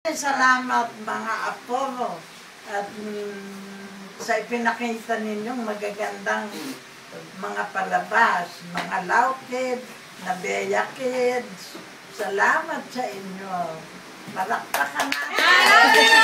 Salamat mga apo at sa ipinakita ninyong magagandang mga palabas, mga Lao Kids, Nabeya Kids. Salamat sa inyo. Palakpakan natin.